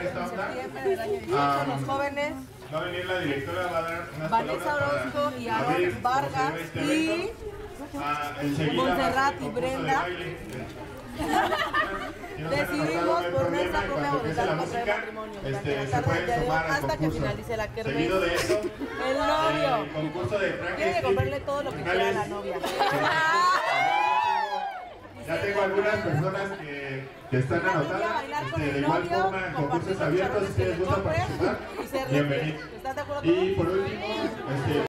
esta onda. Septiembre del año 18, los jóvenes Va a venir la directora, va a dar unas Vanessa palabras Orozco para y abrir Aaron cómo Vargas se ve este y evento. Enseguida Montserrat el y concurso Brenda. de baile. Si no se han Decidimos anotado, no hay por problema, nuestra en propia cuanto empiece la voluntad contra el música, matrimonio durante la se tarde pueden del día de hoy sumar al hasta que concurso. finalice la kermés. Seguido de eso, El novio el concurso de trajes tiene que comprarle todo lo que quiera a la novia. Ya tengo algunas personas que están anotadas. De igual forma, el concurso es abierto, si ustedes gustan participar, bienvenidos. ¿Estás de acuerdo? Y por último,